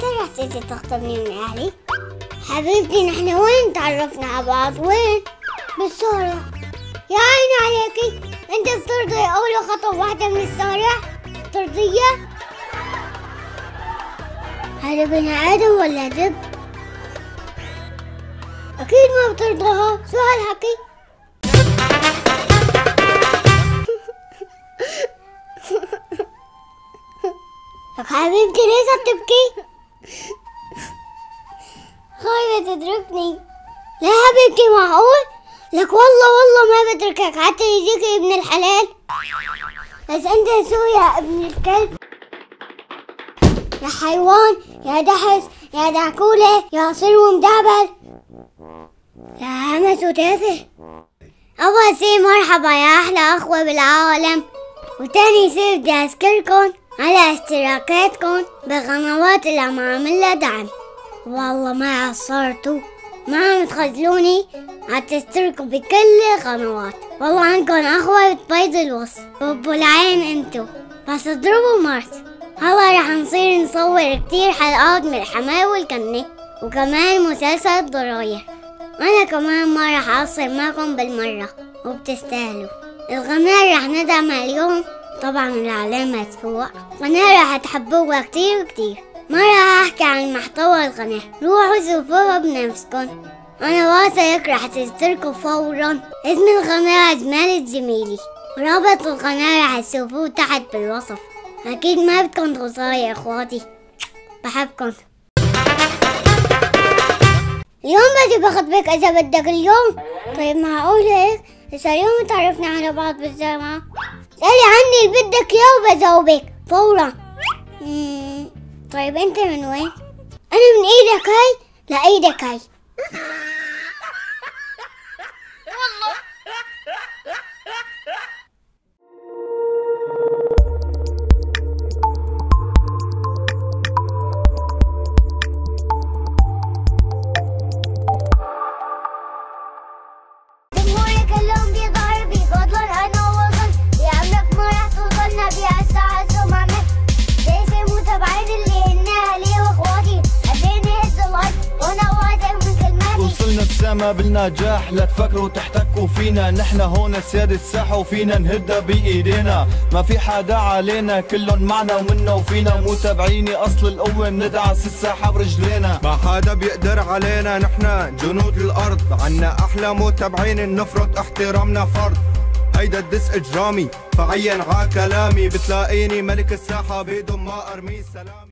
رحتي تخطبني من أهلي؟ حبيبتي نحن وين تعرفنا على بعض؟ وين؟ بالشارع. يا عيني عليكي، انت بترضي اول خطوة واحدة من الشارع؟ بترضيها؟ هذا بني ادم ولا دب؟ اكيد ما بترضاها، شو هالحكي؟ لك حبيبتي ليش عم تبكي؟ خايفة تتركني. لا حبيبتي معقول؟ لك والله ما بتركك حتى يجيك ابن الحلال. بس انت شو يا ابن الكلب؟ يا حيوان، يا دحس، يا دعكولة، يا صلو مدعبل، يا همس وتافه. اول شي مرحبا يا احلى اخوة بالعالم، وتاني شي بدي اذكركن على اشتراكاتكن بقنوات اللي عم اعملها دعم. والله ما قصرتوا، ما عم تخذلوني، عتشتركوا بكل القنوات. والله عندكن اخوة بتبيض الوصف، بابو العين انتو، بس اضربوا مرت. هلا رح نصير نصور كتير حلقات من الحماة والكنة، وكمان مسلسل الضراير. انا كمان ما رح اقصر معكم بالمرة، وبتستاهلوا. القناة رح ندعمها اليوم، طبعا العلامة مدفوع. قناة رح تحبوها كتير كتير. ما راح احكي عن محتوى القناة، روحوا شوفوها بنفسكن. انا واثق رح تشتركوا فورا. اسم القناة اجمال الزميلي، ورابط القناة رح تشوفوه تحت بالوصف. اكيد ما بدكن تخسروا يا اخواتي، بحبكن. اليوم بدي بخطبك اذا بدك اليوم. طيب معقول هيك؟ لسه اليوم تعرفنا على بعض بالجامعة. اسألي عني اللي بدك اياه وبجاوبك فورا. طيب انت من وين؟ انا من ايدك هاي لايدك هاي. والله جمهورك اللون بيظهر بيقدر انا وصل بعمرك ما رح توصلنا بهالساعة الزمامة. ليش متابعين اللي هن اهلي واخواتي قدرنا نهز الارض وانا واثق من كلماتي. وصلنا السما بالنجاح، لا تفكروا تحتكوا فينا، نحن هون سيادة الساحة وفينا نهدها بايدينا. ما في حدا علينا، كلن معنا ومنا وفينا، متابعيني اصل القوة ندعس الساحة برجلينا. ما حدا بيقدر علينا، نحن جنود الارض، عنا احلى متابعين نفرض احترامنا فرض. هيدا الدس اجرامي، فعين ع كلامي، بتلاقيني ملك الساحة بدون ما ارمي سلامي.